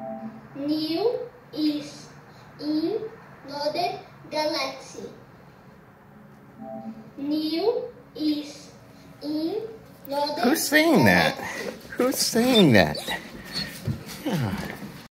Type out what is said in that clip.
New is in another galaxy. New is in another Who's saying that? galaxy. Who's saying that? Yeah.